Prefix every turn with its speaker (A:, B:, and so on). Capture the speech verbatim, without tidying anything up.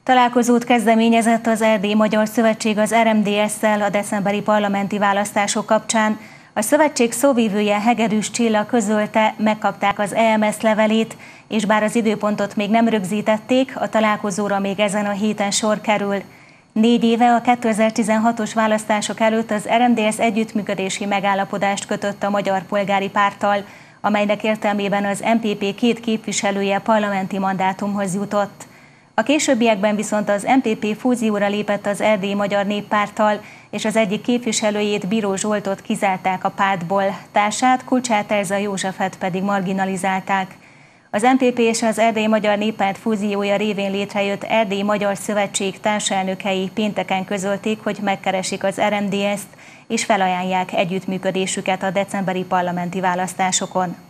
A: Találkozót kezdeményezett az Erdélyi Magyar Szövetség az er em dé es-szel a decemberi parlamenti választások kapcsán. A szövetség szóvivője Hegedűs Csilla közölte, megkapták az é em es levelét, és bár az időpontot még nem rögzítették, a találkozóra még ezen a héten sor kerül. Négy éve a kétezer-tizenhatos választások előtt az er em dé es együttműködési megállapodást kötött a Magyar Polgári Párttal, amelynek értelmében az em pé pé két képviselője parlamenti mandátumhoz jutott. A későbbiekben viszont az em pé pé fúzióra lépett az Erdélyi Magyar Néppárttal, és az egyik képviselőjét, Bíró Zsoltot kizárták a pártból, társát, Kulcsár Erzsa Józsefet pedig marginalizálták. Az em pé pé és az Erdélyi Magyar Néppárt fúziója révén létrejött Erdélyi Magyar Szövetség társelnökei pénteken közölték, hogy megkeresik az er em dé es-t, és felajánlják együttműködésüket a decemberi parlamenti választásokon.